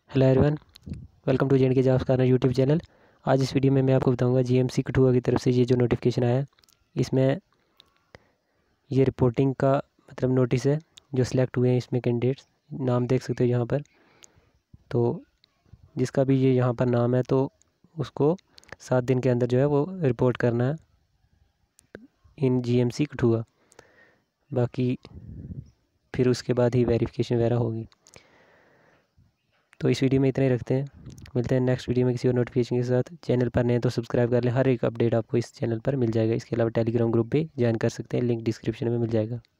Hello everyone, welcome to J and K jobs corner YouTube channel. आज इस video में मैं आपको बताऊंगा जीएमसी कठुआ की तरफ से ये जो नोटिफिकेशन आया है, इसमें ये रिपोर्टिंग का मतलब नोटिस है। जो सिलेक्ट हुए हैं इसमें कैंडिडेट्स, नाम देख सकते हो यहाँ पर। तो जिसका भी ये यहाँ पर नाम है तो उसको 7 दिन के अंदर जो है वो रिपोर्ट करना है इन जीएमसी कठुआ। बाकी फिर उसके बाद ही वेरिफिकेशन वगैरह होगी। तो इस वीडियो में इतना ही रखते हैं, मिलते हैं नेक्स्ट वीडियो में किसी और नोटिफिकेशन के साथ। चैनल पर नए तो सब्सक्राइब कर लें, हर एक अपडेट आपको इस चैनल पर मिल जाएगा। इसके अलावा टेलीग्राम ग्रुप भी ज्वाइन कर सकते हैं, लिंक डिस्क्रिप्शन में मिल जाएगा।